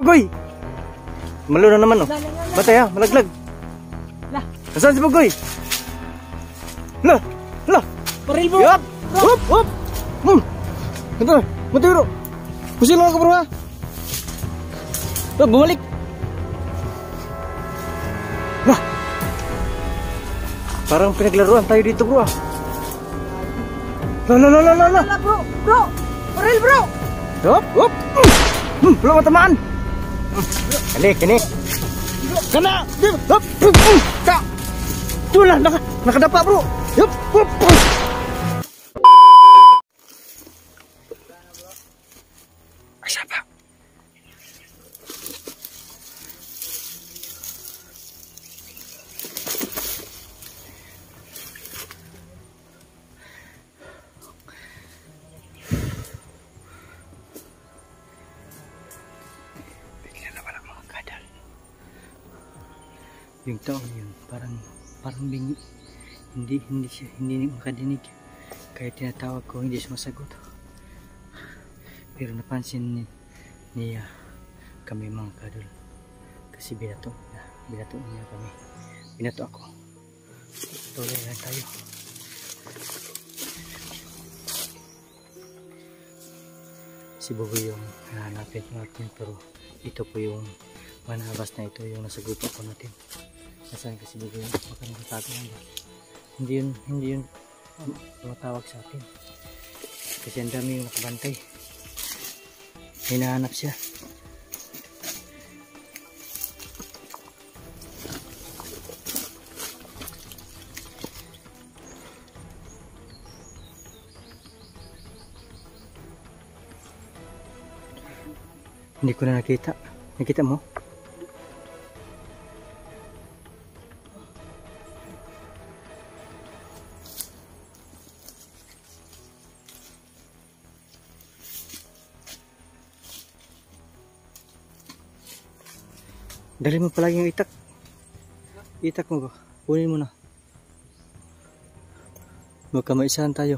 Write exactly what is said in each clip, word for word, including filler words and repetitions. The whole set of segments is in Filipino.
Pugoy! Malo na naman, oh. Batay, ha? Malaglag. Nasaan si Pugoy? Lah! Lah! Baril, bro! Yup! Hup! Hup! Hmm! Ito, mati bro! Pusil lang ako bro, ha? Ito, bumalik! Lah! Parang pinaglaruan tayo dito bro, ha? Lah, lah, lah, lah, lah! Bro! Bro! Baril, bro! Hup! Hup! Hmm! Belum matamaan! Kini, kini! Kena! Hup! Hup! Kak! Itulah, naka, nakadapa bro! Hup! Hup! Ay, siapa? Yung tao yun parang parang bingi, hindi hindi siya hindi makadinig, kaya tinatawag ko hindi sumasagot. Pero napansin niya kami mga kadol kasi binato na binato niya kami, binato ako. Tuloy lang tayo. Si Bugoy yung hanapin natin, pero ito po yung manabas na ito yung nasa grupo ko natin. Nasaan kasi Bugoy? Baka nakatago lang ba? Hindi yun, hindi yun tumatawag sa atin. Kasi ang dami yung nakabantay. Hinahanap siya. Hindi ko na nakita. Nakita mo? Dali mo pala yung itak. Itak mo ba? Kunin mo na. Magkamaisahan tayo.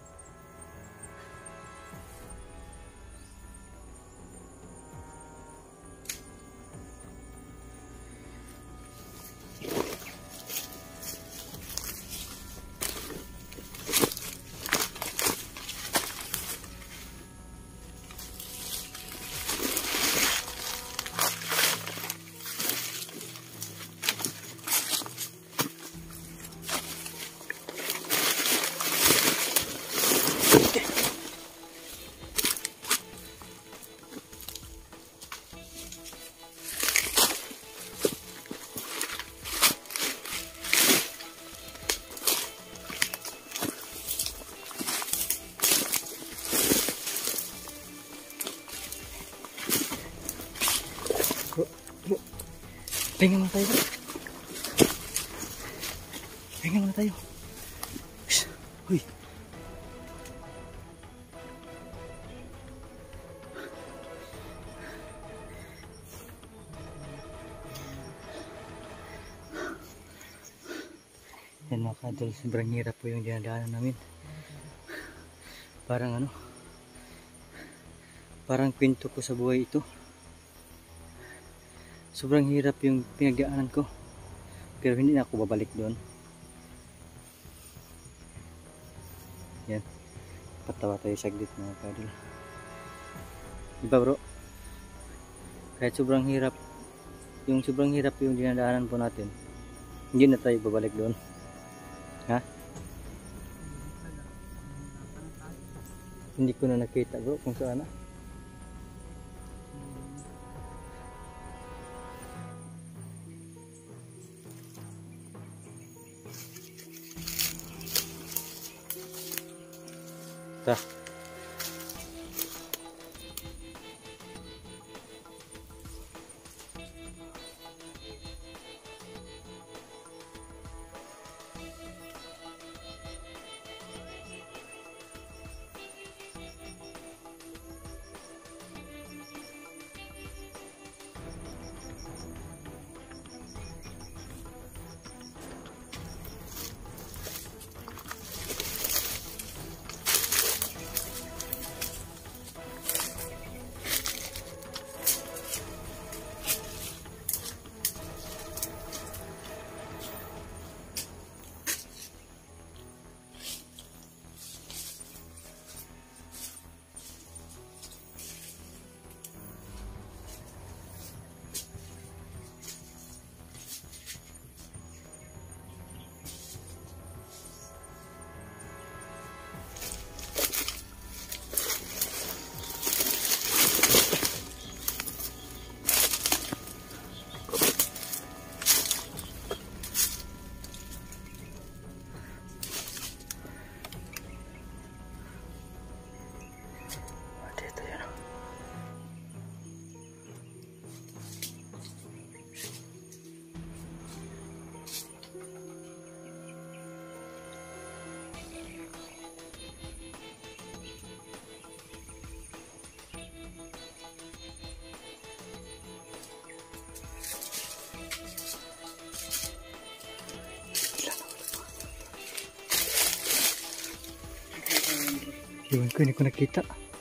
Pengen muna tayo. Pengen muna tayo. Uy. Yan mga kadol, sobrang hirap po yung dinadaanan namin. Parang ano, parang kwento ko sa buhay ito. Sobrang hirap yung pinagdaanan ko, pero hindi na ako babalik doon. Yan, patawa tayo saglit mga kadol. Diba bro? Kahit sobrang hirap, yung sobrang hirap yung dinadaanan po natin, hindi na tayo babalik doon. Ha? Hindi ko na nakita bro kung saan na. Dah. Iwan ko, hindi ko nakita.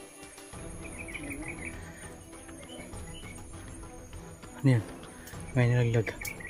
Ano yan? May nilaglag.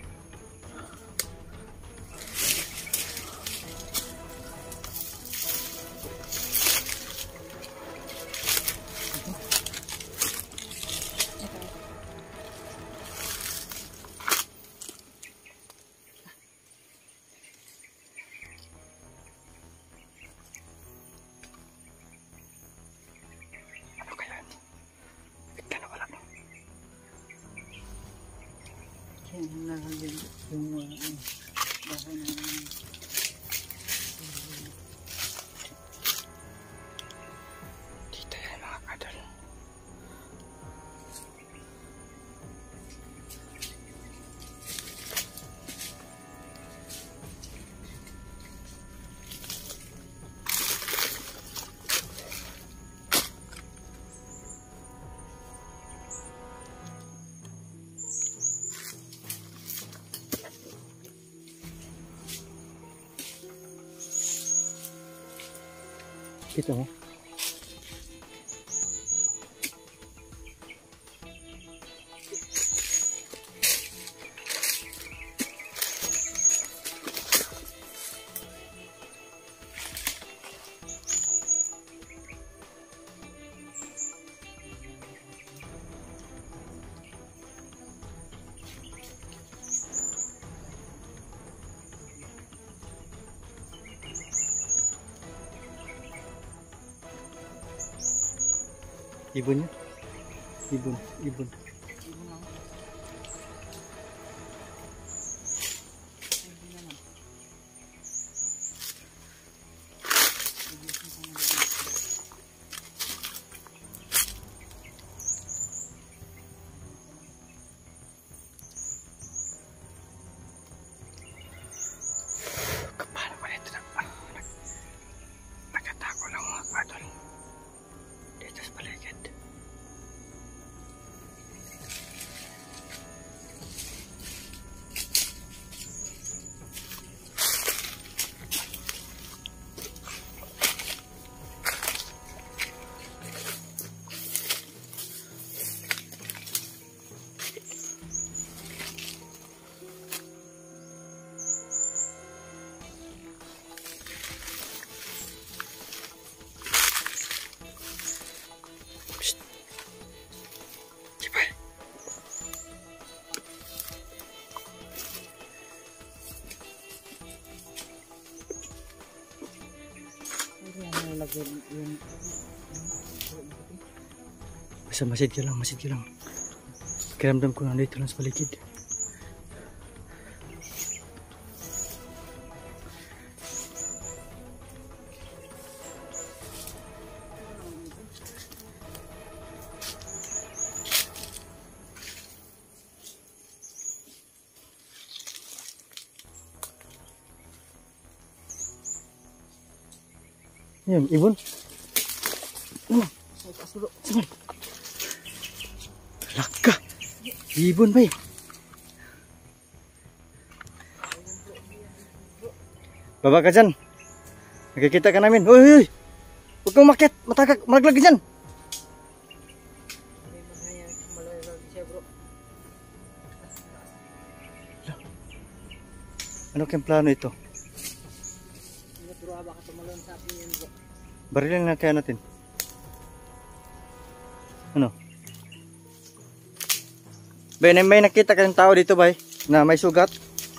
Yung nahagin yung uh, bahay na dito yan mga kadol. Kita mo? Ibon yun? Ibon, ibon. Kapano ba ito na? Nagkatako lang mga kadol. Dito sa paligid. Basta masid ka lang, masid ka lang. Kiramdam ko nandito lang sa paligid. Yan, ibon. Ano? Sige. Laka. Ibon ba eh? Baba ka dyan. Nakikita ka namin. Uy, uy, uy. Huwag kang umakyat. Matagak. Malaglag ka dyan. Ano kayong plano ito? Barilin na kaya natin. Ano? Bay, may nakita kayong tao dito, bay, na may sugat.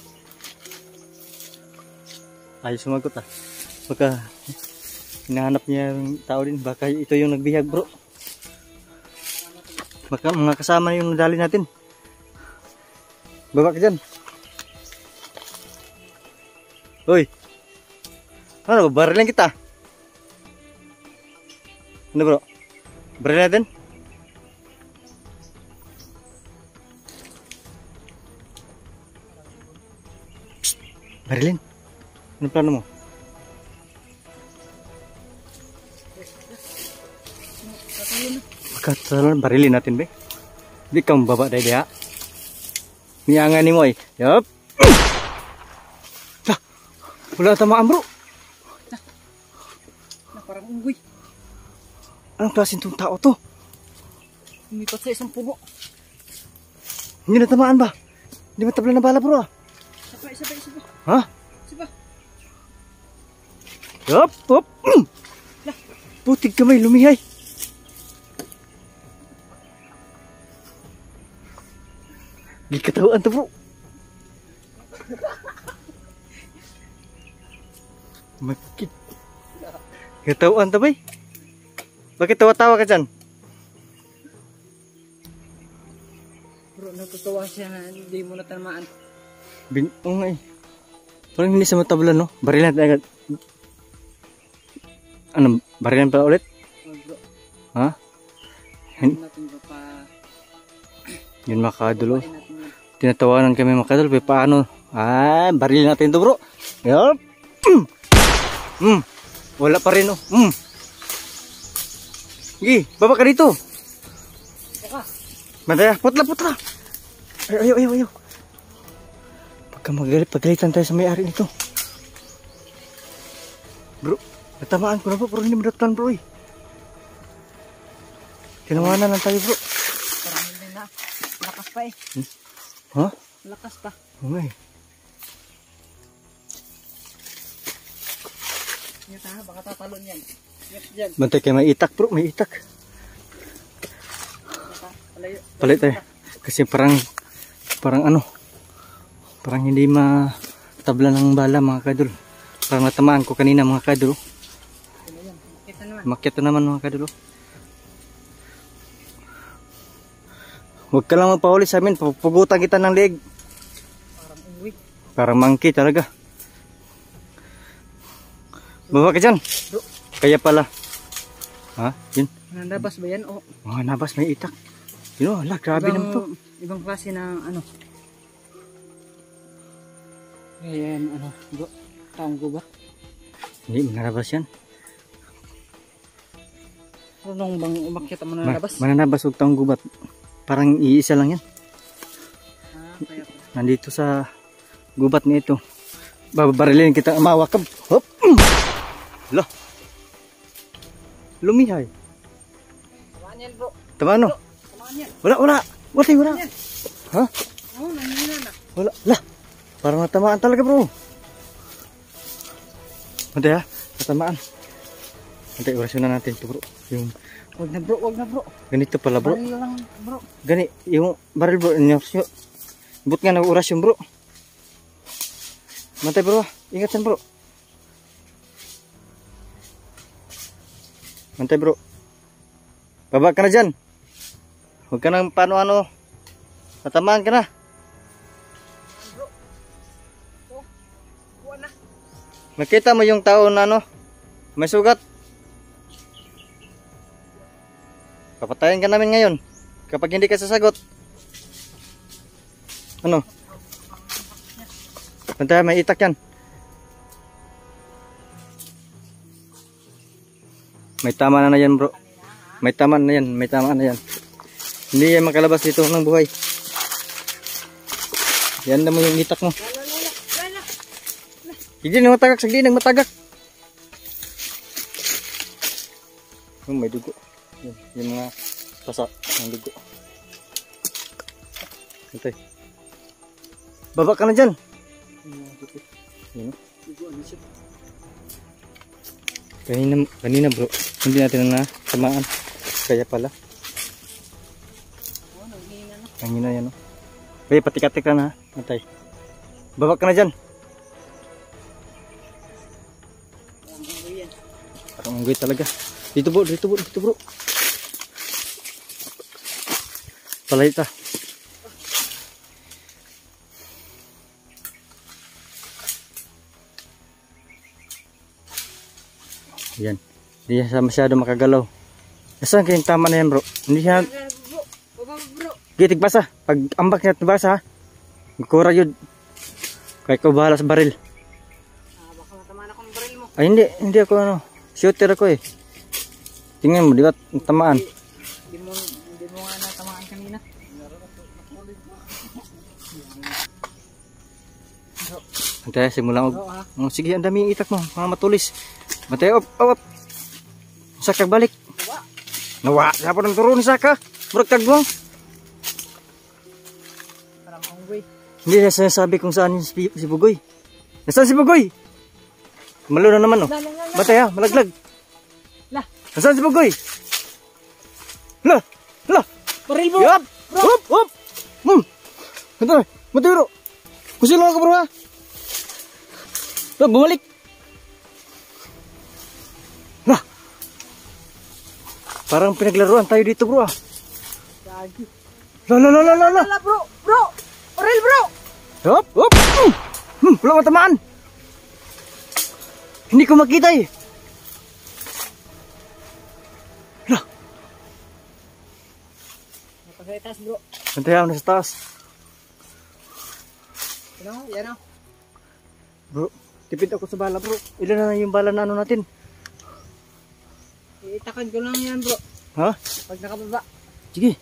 Ay, sumagot ah. Baka hinahanap niya yung tao din. Baka ito yung nagbihag, bro. Baka mga kasama yung nadali natin. Baba ka dyan. Uy. Ano ba? Barilin kita. Ano bro? Barilin natin? Psst. Barilin. Ano plano mo? Katalan barilin natin be. Di kang baba dai dia. Niangan ni mo ay. Yup. Lah. Wala tamaan bro. Na, na parang unggoy. Anong klaseng tong tao to? Umipat sa isang puno. Hindi na tamaan ba? Hindi matabla na bala bro ah. Sabay, sabay, sabay. Ha? Sabay. Yup, yup. Lah. Putik kamay lumihay. Di ketahuan to bro. Makit. Ketahuan to bay. Bakit tawa-tawa ka dyan? Bro, natutuwa siya na hindi mo natamaan. Bin, oh nga eh. Parang hindi sa matabla no? Barilan agad. Ano, barilan pala ulit? Oh, bro. Ha? Hindi natin ba pa... Yun mga kadulo. Papain natin yan. Tinatawanan kami mga kadulo. Paano? Ah, barilin natin to bro. Yup. Mm. Mm. Wala pa rin oh. Mm. Gi, baba ka dito. Baka. Madaya, putla, putla. Ayaw, ayaw, ayaw. Pagka magalit, pagalitan tayo sa may-ari nito. Bro, natamaan ko na po, pero hindi madatan bro eh. Tinawanan lang tayo bro. Parang hindi na. Lakas pa eh. Hmm? Ha? Lakas pa. Oo nga eh. Ingat ha, baka tatalon yan. Ingat dyan. Bantay kayo may itak bro, may itak. Baka, palayo. Palit tayo. Kasi parang, parang ano, parang hindi matabla ng bala mga kadul. Parang natamaan ko kanina mga kadul. Ano yan? Kita naman. Makyat na naman mga kadul. Huwag ka lang magpahuli sa amin, papugutan kita ng leeg. Parang unggoy. Parang monkey talaga. Baba ka dyan. Bro. Kaya pala. Ha? Yun. Nandabas ba yan? O, Mga nabas may itak. Yun o, ala, grabe ibang, naman to. ibang klase ng ano. Ayan, ano, bro. Taong gubat. Hindi, mananabas yan. Ano nung bang umakyat mo na Ma nalabas? mananabas huwag taong gubat. Parang iisa lang yan. Ah, kaya pala. Nandito sa gubat nito. Babarilin kita mawakab. Hop. Lah. Lumihay. Tamaan yan, bro. Tama ano? Tamaan yan. Wala, wala. Wala, wala. Yan. Ha? Oo, oh, nangyina na. Wala. Lah. Parang natamaan talaga bro. Mantay ha. Natamaan. Mantay, orasyon na natin ito bro. Yung Wag na bro, wag na bro. ganito pala bro. Baril lang bro. Gani, yung baril bro. Inyosyo. But nga ng orasyon bro. Mantay bro. Ingat yan bro. Mantay bro. Baba ka na dyan. Huwag ka nang paano ano. Natamaan ka na. Bro. Oh, kuha na. Makita mo yung tao na ano. May sugat. Papatayin ka namin ngayon. Kapag hindi ka sasagot. Ano? Mantay, may itak yan. May tama na na yan bro. May tama na yan. May tama na yan. Hindi yan makalabas dito ng buhay. Yan na mo yung itak mo. Hindi nang matagak. Sagdi nang matagak. Oh, may dugo. Yan, yung mga pasa ng dugo. Mantay. Baba ka na dyan. Yan o. Kanina, kanina bro, hindi natin na tamaan. Kaya pala. Oh, nanghina na. Kanina yan o. Kaya patik-atik na ha. Mantay. Baba ka na dyan. Parang unggoy yan. Parang unggoy talaga. Dito bro, dito bro, dito bro. Palay ta. Yan. Hindi siya masyado makagalaw. Nasaan kayong tama na yan bro? Hindi siya... Bro, baba bro. Gitig basa. Pag ambak niya basa ha. Magkura yun. Kaya ko bahala sa baril. Ah, baka natamaan ako ng baril mo. Ay hindi. Hindi ako ano. Shooter ako eh. Tingnan mo. Di ba tamaan? Hindi mo, hindi mo nga natamaan kanina. Antay, simula og. Oo, ha? Oh, sige, ang daming itak mo, mga matulis. Matay, op, op, op. Saka balik. Nawa, siapa nang turun ni Saka? Murag kagwang. Parang unggoy. Hindi na sinasabi kung saan yung si, si Bugoy. Nasaan si Bugoy? Malo na naman, oh. La, la, la, la. Batay, ha, malaglag. La. Nasaan si Bugoy? La, la. Baril bro! Yup, hop, hop. Hmm. Matay, matay bro. Kusin lang ako bro, ha. La, bumalik. La. Parang pinaglaruan tayo dito bro, ah. Gagi. La, la, la, la, la, la. La bro! Bro! Baril bro! Hop, hop. Hmm. Hmm, wala matamaan. Hindi ko makita eh. La. Napagalitas bro. Antay ako nasa taas. Yan o, yan o. Bro, tipid ako sa bala bro. Ilan na yung bala na ano natin? Iitakan ko lang yan bro. Ha? Pag nakababa. Sige.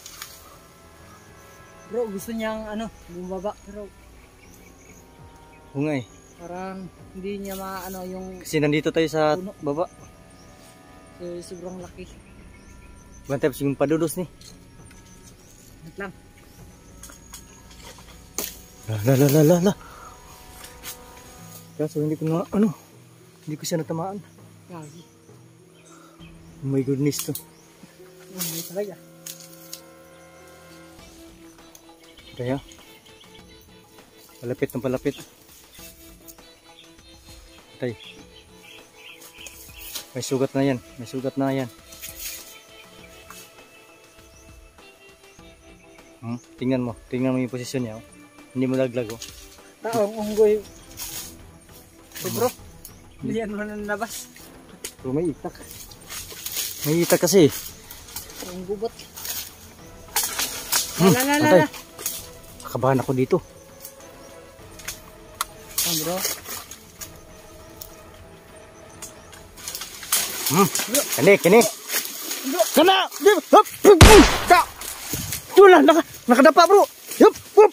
Bro, gusto niyang ano, bumaba. Pero Hungay. parang hindi niya maano yung Kasi nandito tayo sa puno. baba. Eh, sobrang laki. Bantay pa yung padudos ni. Wait lang. La la la la la la. Kaso hindi ko na ano. Hindi ko siya natamaan. Gagi. Oh my goodness to. Hindi talaga. Kaya. Palapit ng palapit. Tay. May sugat na yan. May sugat na yan. Hmm? Tingnan mo. Tingnan mo yung posisyon niya. Oh. Hindi mo laglag. Oh. Taong unggoy. So bro, hindi yan mo nanabas. Pero may itak. May itak kasi. Yung gubot. Hmm, La la la patay. la. Nakabahan ako dito. Oh bro. Hmm. Kani, kani. Bro. Kana! Hop! Ka! Tula, naka, nakadapa bro. Yup! Hup!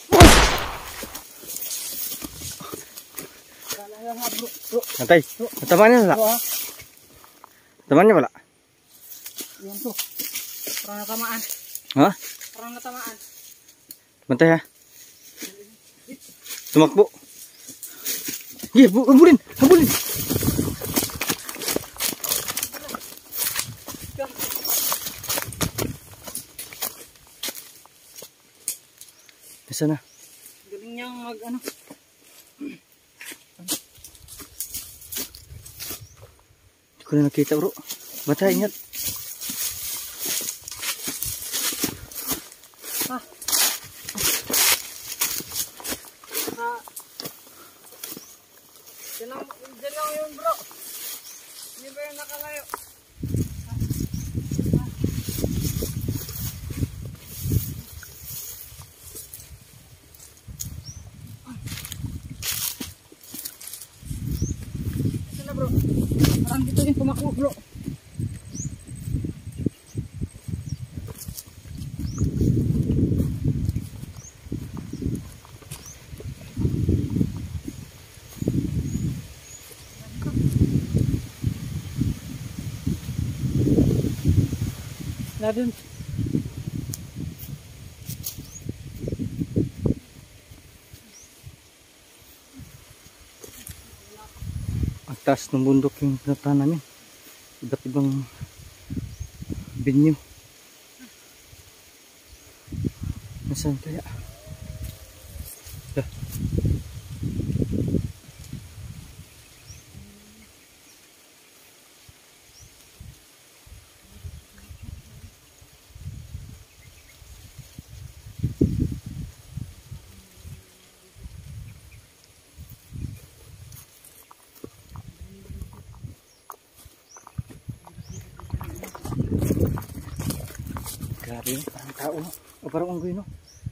La la la bro. Bro. Nantay, natamaan niya wala? Bro ha. Natamaan niya wala? Yan to. Parang natamaan. Ha? Parang natamaan. Bantay ha? Tumakbo. Iya, bu habulin, habulin. Nasaan na? Galing niyang mag ano. Hindi ko na nakita bro. Bantay, ingat. Ha. Ha. Diyan lang, diyan lang yun bro. Hindi ba yung nakalayo? Ito na bro. Parang dito din tumakbo bro. Na dun. Ang taas ng bundok yung pinatahan namin. Iba't ibang binyo. Nasaan kaya? Ah. Grabe yun, parang tao no? O parang unggoy no?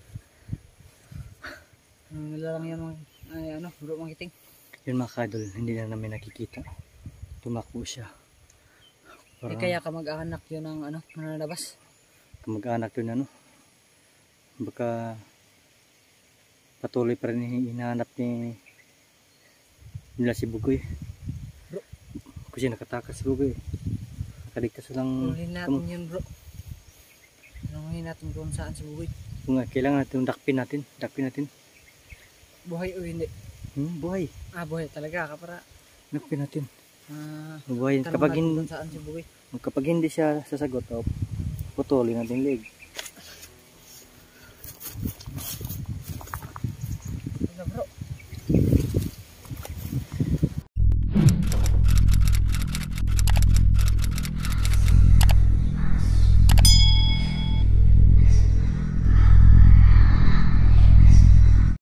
Ang nilalang yan mga, ay ano, bro mangiting. Yun mga kadol, hindi na namin nakikita. Tumakbo siya. Eh kaya ka mag-anak yun ng ano, nananabas. kamag-anak yun ano. Baka patuloy pa rin hinahanap ni nila si Bugoy. Bro. Kasi nakatakas si Bugoy. Nakaligtas lang. Tuloy natin yun bro. Tanungin natin kung saan si Bugoy. Kung nga, kailangan natin dakpin natin. Dakpin natin. Buhay o hindi? Hmm, buhay. Ah, buhay talaga kapara. Dakpin natin. Ah, Buhay. tanong Kapag, natin hin, kung saan si Bugoy. kapag hindi siya sasagot, oh, putulin natin leg.